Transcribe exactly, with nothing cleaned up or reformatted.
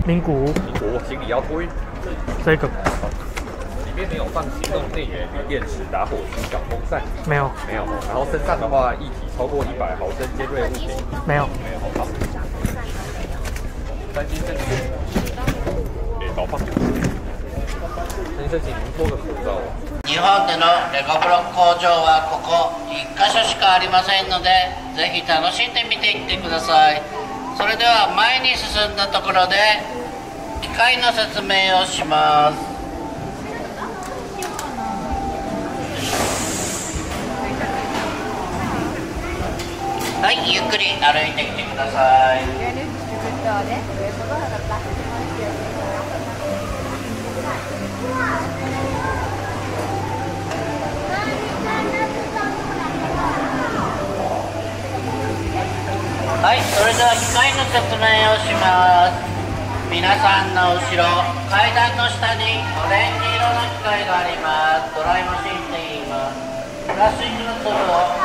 名古屋。 名古屋行李要托运。 这个。 里面没有放行动电源、锂电池、打火机、小风扇。 没有。 没有。然后身上的话，液体超过一百毫升尖锐物品。 没有。 没有。好。三星证件。给导放。先生，请您脱个口罩。 日本でのレゴブロック工場はここいっかしょしかありませんので、ぜひ楽しんでみていってください。それでは前に進んだところで機械の説明をします。はい、ゆっくり歩いてきてください。はい、それでは機械の説明をします。皆さんの後ろ、階段の下にオレンジ色の機械があります。ドライマシンって言います。プラスチックの粒を